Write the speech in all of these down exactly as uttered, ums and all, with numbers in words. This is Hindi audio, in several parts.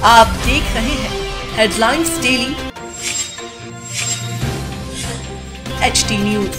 आप देख रहे हैं headlines daily H T news.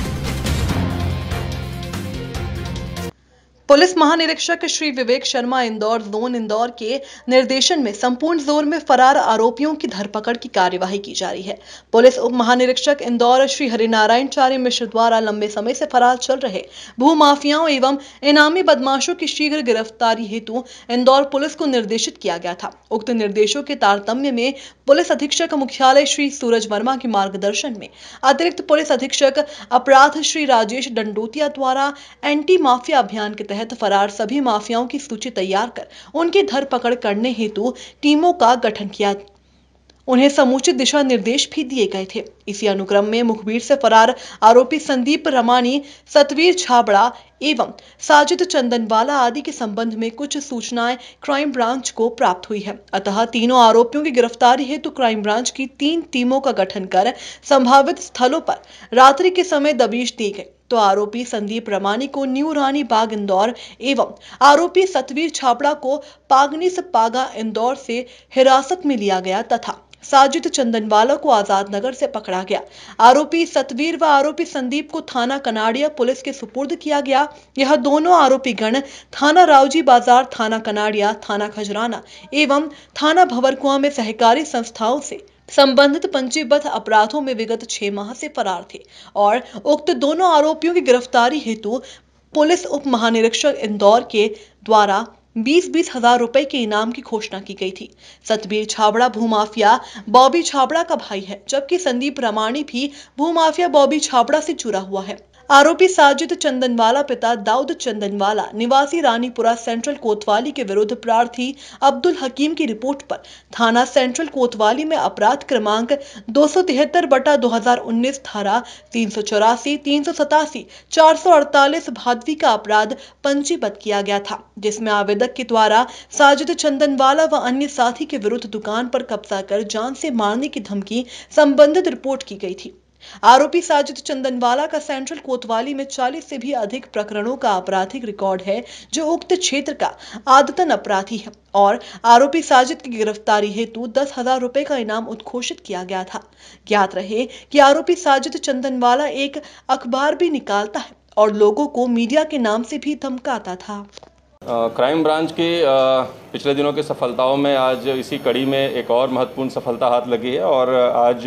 पुलिस महानिरीक्षक श्री विवेक शर्मा इंदौर जोन इंदौर के निर्देशन में संपूर्ण जोन में फरार आरोपियों की धरपकड़ की कार्यवाही की जा रही है। पुलिस उप महानिरीक्षक इंदौर श्री हरिनारायण चार्य मिश्र द्वारा लंबे समय से फरार चल रहे भूमाफियाओं एवं इनामी बदमाशों की शीघ्र गिरफ्तारी हेतु इंदौर पुलिस को निर्देशित किया गया था। उक्त निर्देशों के तारतम्य में पुलिस अधीक्षक मुख्यालय श्री सूरज वर्मा के मार्गदर्शन में अतिरिक्त पुलिस अधीक्षक अपराध श्री राजेश डंडोतिया द्वारा एंटी माफिया अभियान के तहत फरार सभी माफियाओं की सूची तैयार कर उनकी धरपकड़ करने हेतु टीमों का गठन किया। उन्हें समुचित दिशा निर्देश भी दिए गए थे। इसी अनुक्रम में मुखबिर से फरार आरोपी संदीप रमानी, सतवीर छाबड़ा एवं साजिद चंदनवाला आदि के संबंध में कुछ सूचनाएं क्राइम ब्रांच को प्राप्त हुई है। अतः तीनों आरोपियों की गिरफ्तारी हेतु क्राइम ब्रांच की तीन टीमों का गठन कर संभावित स्थलों पर रात्रि के समय दबिश दी गई। तो आरोपी संदीप रमानी को न्यू रानी बाग इंदौर एवं आरोपी सतवीर छाबड़ा को पागनीस पागा इंदौर से हिरासत में लिया गया तथा साजिद चंदनवाला को आजाद नगर से पकड़ा गया। आरोपी सतवीर व आरोपी संदीप को थाना कनाड़िया पुलिस के सुपुर्द किया गया। यह दोनों आरोपी गण थाना रावजी बाजार, थाना कनाड़िया, थाना खजराना एवं थाना भंवरकुआं में सहकारी संस्थाओं से संबंधित पंजीबद्ध अपराधों में विगत छह माह से फरार थे और उक्त दोनों आरोपियों की गिरफ्तारी हेतु पुलिस उप महानिरीक्षक इंदौर के द्वारा बीस बीस हजार रुपए के इनाम की घोषणा की गई थी। सतबीर छाबड़ा भूमाफिया बॉबी छाबड़ा का भाई है, जबकि संदीप रमानी भी भूमाफिया बॉबी छाबड़ा से जुड़ा हुआ है। आरोपी साजिद चंदनवाला पिता दाऊद चंदनवाला निवासी रानीपुरा सेंट्रल कोतवाली के विरुद्ध प्रार्थी अब्दुल हकीम की रिपोर्ट पर थाना सेंट्रल कोतवाली में अपराध क्रमांक दो सौ तिहत्तर बटा दो हजार उन्नीस धारा तीन सौ चौरासी, तीन सौ सतासी, चार सौ अड़तालीस भादवी का अपराध पंजीबद्ध किया गया था, जिसमें आवेदक के द्वारा साजिद चंदनवाला व अन्य साथी के विरुद्ध दुकान पर कब्जा कर जान से मारने की धमकी संबंधित रिपोर्ट की गई थी। आरोपी साजिद चंदनवाला का सेंट्रल कोतवाली में चालीस से भी अधिक प्रकरणों का आपराधिक रिकॉर्ड है, जो उक्त क्षेत्र का आदतन अपराधी है और आरोपी साजिद की गिरफ्तारी हेतु दस हजार रुपए का इनाम उद्घोषित किया गया था। ज्ञात रहे कि आरोपी साजिद चंदनवाला एक अखबार भी निकालता है और लोगों को मीडिया के नाम से भी धमकाता था। क्राइम ब्रांच की पिछले दिनों की सफलताओं में आज इसी कड़ी में एक और महत्वपूर्ण सफलता हाथ लगी है और आज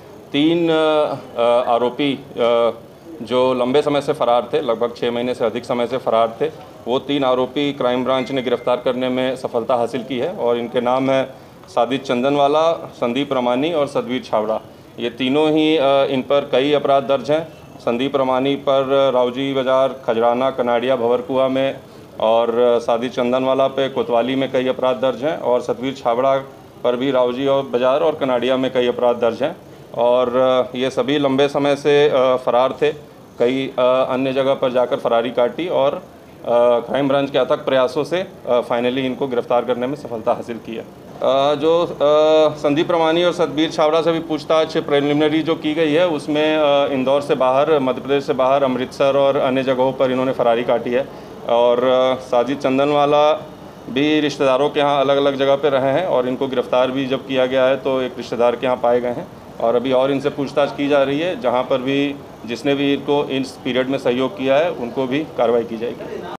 तीन आरोपी जो लंबे समय से फरार थे, लगभग छः महीने से अधिक समय से फरार थे, वो तीन आरोपी क्राइम ब्रांच ने गिरफ्तार करने में सफलता हासिल की है और इनके नाम है साजिद चंदनवाला, संदीप रमानी और सतवीर छाबड़ा। ये तीनों ही इन पर कई अपराध दर्ज हैं। संदीप रमानी पर रावजी बाजार, खजराना, कनाड़िया, भंवरकुआं में और साजिद चंदनवाला पे कोतवाली में कई अपराध दर्ज हैं और सतवीर छाबड़ा पर भी रावजी और बाजार और कनाड़िया में कई अपराध दर्ज हैं और ये सभी लंबे समय से फरार थे। कई अन्य जगह पर जाकर फरारी काटी और क्राइम ब्रांच के अथक प्रयासों से फाइनली इनको गिरफ्तार करने में सफलता हासिल की है। जो संदीप रमानी और सतबीर छाबड़ा से भी पूछताछ प्रिलिमिनरी जो की गई है, उसमें इंदौर से बाहर, मध्य प्रदेश से बाहर, अमृतसर और अन्य जगहों पर इन्होंने फरारी काटी है और साजिद चंदनवाला भी रिश्तेदारों के यहाँ अलग अलग जगह पे रहे हैं और इनको गिरफ्तार भी जब किया गया है तो एक रिश्तेदार के यहाँ पाए गए हैं और अभी और इनसे पूछताछ की जा रही है। जहाँ पर भी जिसने भी इनको इस पीरियड में सहयोग किया है उनको भी कार्रवाई की जाएगी।